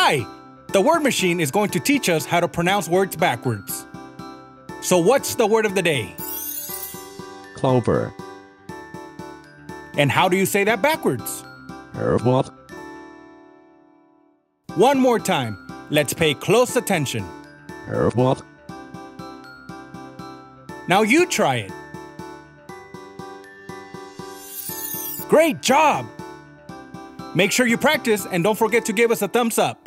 Hi! The word machine is going to teach us how to pronounce words backwards. So what's the word of the day? Clover. And how do you say that backwards? What? One more time. Let's pay close attention. What? Now you try it. Great job! Make sure you practice and don't forget to give us a thumbs up.